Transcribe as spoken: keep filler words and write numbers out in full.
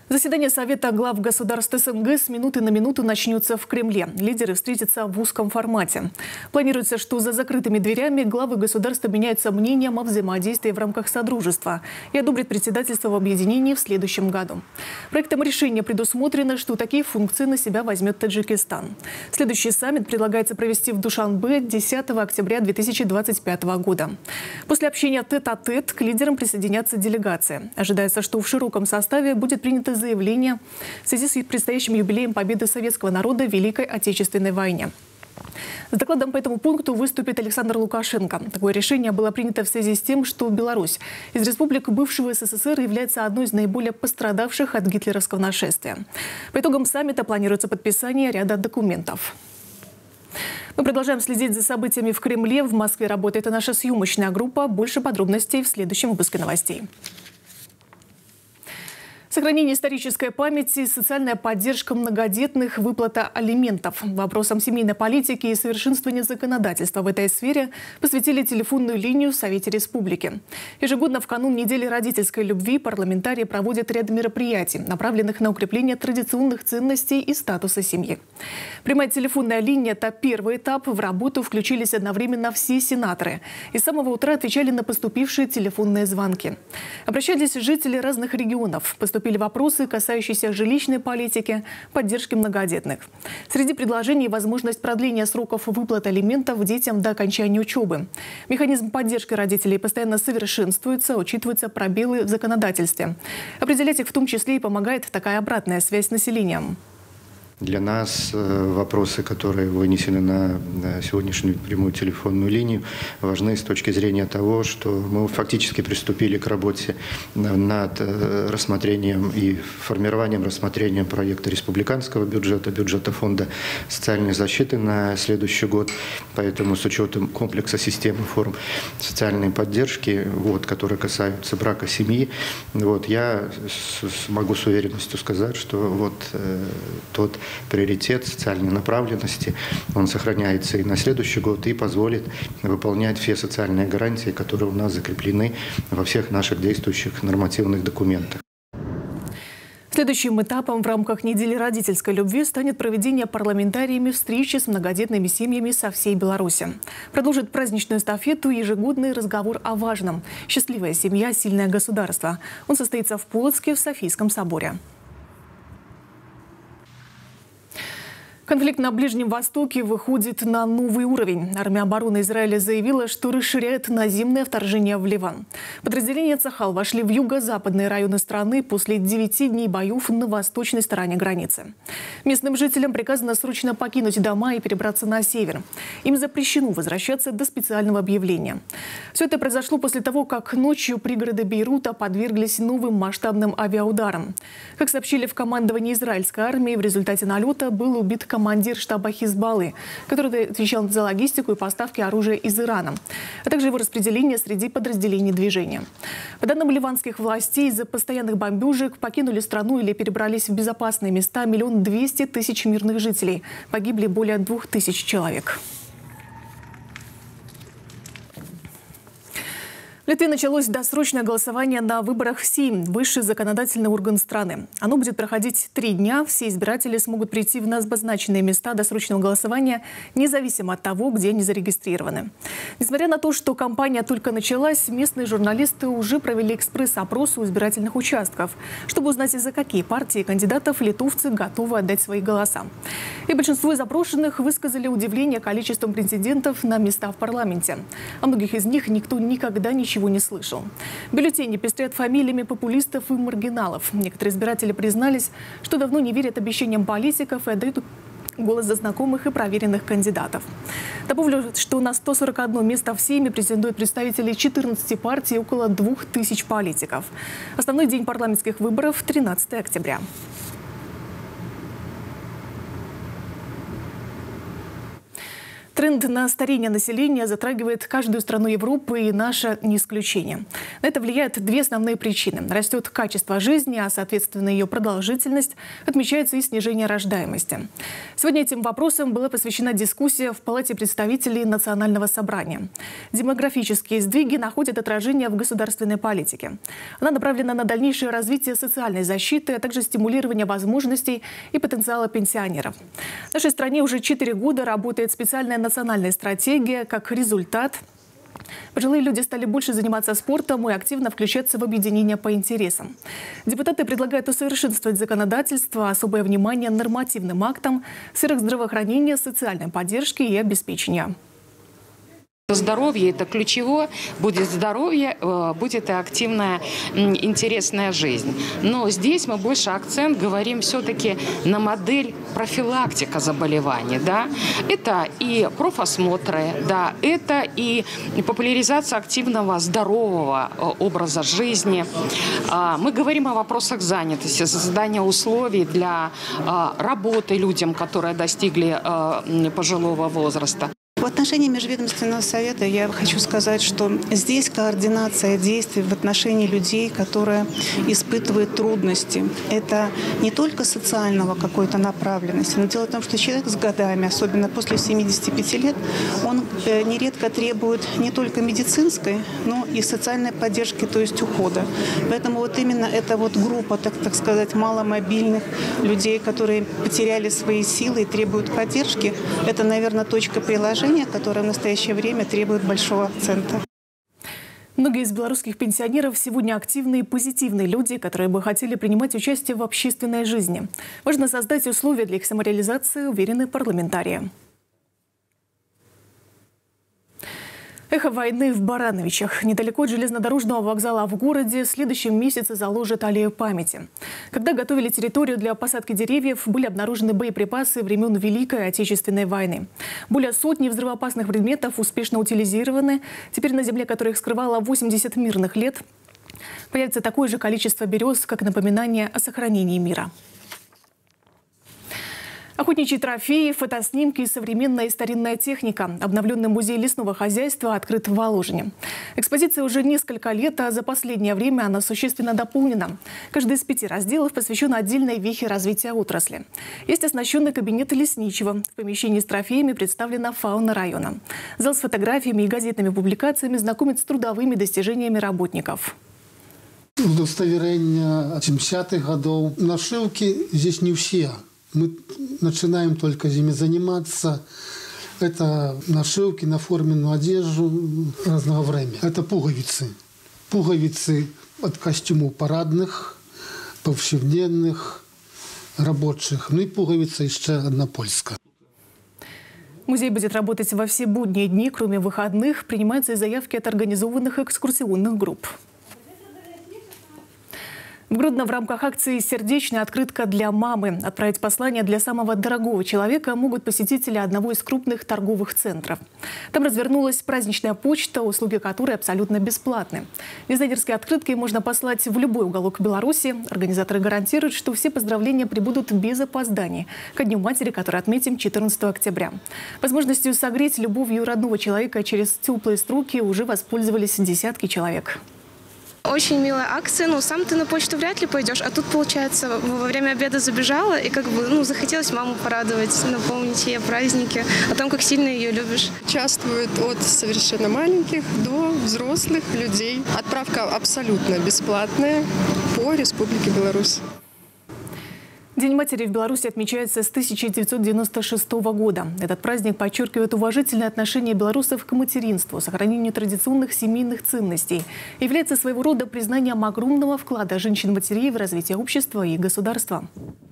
Заседание Совета глав государств СНГ с минуты на минуту начнется в Кремле. Лидеры встретятся в узком формате. Планируется, что за закрытыми дверями главы государств обменяются мнением о взаимодействии в рамках Содружества и одобрят председательство в объединении в следующем году. Проектом решения предусмотрено, что такие функции на себя возьмет Таджикистан. Следующий саммит предлагается провести в Душанбе десятого октября две тысячи двадцать пятого года. После общения тет-а-тет к лидерам присоединятся делегации. Ожидается, что в широком составе будет принято заявление в связи с предстоящим юбилеем победы советского народа в Великой Отечественной войне. С докладом по этому пункту выступит Александр Лукашенко. Такое решение было принято в связи с тем, что Беларусь из республик бывшего СССР является одной из наиболее пострадавших от гитлеровского нашествия. По итогам саммита планируется подписание ряда документов. Мы продолжаем следить за событиями в Кремле. В Москве работает и наша съемочная группа. Больше подробностей в следующем выпуске новостей. Сохранение исторической памяти, социальная поддержка многодетных, выплата алиментов. Вопросам семейной политики и совершенствования законодательства в этой сфере посвятили телефонную линию в Совете Республики. Ежегодно в канун недели родительской любви парламентарии проводят ряд мероприятий, направленных на укрепление традиционных ценностей и статуса семьи. Прямая телефонная линия – это первый этап. В работу включились одновременно все сенаторы. И с самого утра отвечали на поступившие телефонные звонки. Обращались жители разных регионов. Поступили вопросы, касающиеся жилищной политики, поддержки многодетных. Среди предложений – возможность продления сроков выплаты алиментов детям до окончания учебы. Механизм поддержки родителей постоянно совершенствуется, учитываются пробелы в законодательстве. Определять их в том числе и помогает такая обратная связь с населением. Для нас вопросы, которые вынесены на сегодняшнюю прямую телефонную линию, важны с точки зрения того, что мы фактически приступили к работе над рассмотрением и формированием, рассмотрением проекта республиканского бюджета, бюджета фонда социальной защиты на следующий год. Поэтому с учетом комплекса системы форм социальной поддержки, вот, которые касаются брака, семьи, вот, я могу с уверенностью сказать, что вот тот приоритет социальной направленности, он сохраняется и на следующий год и позволит выполнять все социальные гарантии, которые у нас закреплены во всех наших действующих нормативных документах. Следующим этапом в рамках недели родительской любви станет проведение парламентариями встречи с многодетными семьями со всей Беларуси. Продолжит праздничную эстафету ежегодный разговор о важном. «Счастливая семья, сильное государство». Он состоится в Полоцке в Софийском соборе. Конфликт на Ближнем Востоке выходит на новый уровень. Армия обороны Израиля заявила, что расширяет наземное вторжение в Ливан. Подразделения Цахал вошли в юго-западные районы страны после девяти дней боев на восточной стороне границы. Местным жителям приказано срочно покинуть дома и перебраться на север. Им запрещено возвращаться до специального объявления. Все это произошло после того, как ночью пригороды Бейрута подверглись новым масштабным авиаударам. Как сообщили в командовании израильской армии, в результате налета был убит командир штаба Хизбаллы, который отвечал за логистику и поставки оружия из Ирана, а также его распределение среди подразделений движения. По данным ливанских властей, из-за постоянных бомбежек покинули страну или перебрались в безопасные места миллион двести тысяч мирных жителей. Погибли более двух тысяч человек. В Литве началось досрочное голосование на выборах в Сейм, высший законодательный орган страны. Оно будет проходить три дня. Все избиратели смогут прийти в обозначенные места досрочного голосования, независимо от того, где они зарегистрированы. Несмотря на то, что кампания только началась, местные журналисты уже провели экспресс-опрос у избирательных участков, чтобы узнать, за какие партии кандидатов литовцы готовы отдать свои голоса. И большинство из опрошенных высказали удивление количеством претендентов на места в парламенте. О многих из них никто никогда ничего не слышал. Бюллетени пестрят фамилиями популистов и маргиналов. Некоторые избиратели признались, что давно не верят обещаниям политиков и отдают голос за знакомых и проверенных кандидатов. Добавлю, что на сто сорок одно место в Сейме претендуют представители четырнадцати партий и около двух тысяч политиков. Основной день парламентских выборов – тринадцатое октября. Тренд на старение населения затрагивает каждую страну Европы, и наша не исключение. На это влияют две основные причины. Растет качество жизни, а соответственно ее продолжительность, отмечается и снижение рождаемости. Сегодня этим вопросам была посвящена дискуссия в Палате представителей Национального собрания. Демографические сдвиги находят отражение в государственной политике. Она направлена на дальнейшее развитие социальной защиты, а также стимулирование возможностей и потенциала пенсионеров. В нашей стране уже четыре года работает специальная национальная стратегия. Как результат, пожилые люди стали больше заниматься спортом и активно включаться в объединения по интересам. Депутаты предлагают усовершенствовать законодательство, особое внимание нормативным актам в сферах здравоохранения, социальной поддержки и обеспечения. Здоровье – это ключевое. Будет здоровье, будет и активная, интересная жизнь. Но здесь мы больше акцент говорим все-таки на модель профилактика заболеваний. Да? Это и профосмотры, да, это и популяризация активного, здорового образа жизни. Мы говорим о вопросах занятости, создания условий для работы людям, которые достигли пожилого возраста. В отношении Межведомственного совета я хочу сказать, что здесь координация действий в отношении людей, которые испытывают трудности. Это не только социального какой-то направленности, но дело в том, что человек с годами, особенно после семидесяти пяти лет, он нередко требует не только медицинской, но и социальной поддержки, то есть ухода. Поэтому вот именно эта вот группа, так, так сказать, маломобильных людей, которые потеряли свои силы и требуют поддержки, это, наверное, точка приложения, которое в настоящее время требует большого акцента. Многие из белорусских пенсионеров сегодня активные и позитивные люди, которые бы хотели принимать участие в общественной жизни. Важно создать условия для их самореализации, уверены парламентарии. Эхо войны в Барановичах. Недалеко от железнодорожного вокзала в городе в следующем месяце заложат аллею памяти. Когда готовили территорию для посадки деревьев, были обнаружены боеприпасы времен Великой Отечественной войны. Более сотни взрывоопасных предметов успешно утилизированы. Теперь на земле, которая их скрывала восемьдесят мирных лет, появится такое же количество берез, как напоминание о сохранении мира. Охотничьи трофеи, фотоснимки и современная и старинная техника. Обновленный музей лесного хозяйства открыт в Воложине. Экспозиция уже несколько лет, а за последнее время она существенно дополнена. Каждый из пяти разделов посвящен отдельной вехе развития отрасли. Есть оснащенный кабинет лесничего. В помещении с трофеями представлена фауна района. Зал с фотографиями и газетными публикациями знакомит с трудовыми достижениями работников. Удостоверение семидесятых годов. Нашивки здесь не все. Мы начинаем только ими заниматься. Это нашивки на форменную одежду разного времени. Это пуговицы. Пуговицы от костюмов парадных, повседневных, рабочих. Ну и пуговица еще одна польская. Музей будет работать во все будние дни, кроме выходных. Принимаются и заявки от организованных экскурсионных групп. В Гродно в рамках акции «Сердечная открытка для мамы» отправить послание для самого дорогого человека могут посетители одного из крупных торговых центров. Там развернулась праздничная почта, услуги которой абсолютно бесплатны. Дизайнерские открытки можно послать в любой уголок Беларуси. Организаторы гарантируют, что все поздравления прибудут без опозданий ко Дню матери, который отметим четырнадцатого октября. Возможностью согреть любовью родного человека через теплые струки уже воспользовались десятки человек. Очень милая акция, но сам ты на почту вряд ли пойдешь, а тут, получается, во время обеда забежала и как бы, ну, захотелось маму порадовать, напомнить ей о празднике, о том, как сильно ее любишь. Участвуют от совершенно маленьких до взрослых людей. Отправка абсолютно бесплатная по Республике Беларусь. День матери в Беларуси отмечается с тысяча девятьсот девяносто шестого года. Этот праздник подчеркивает уважительное отношение белорусов к материнству, сохранению традиционных семейных ценностей. Является своего рода признанием огромного вклада женщин-матерей в развитие общества и государства.